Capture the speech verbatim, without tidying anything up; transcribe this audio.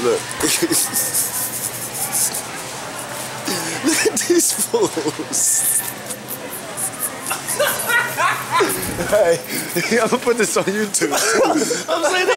Look. Look at these fools. Hey, I'm gonna put this on YouTube. I'm saying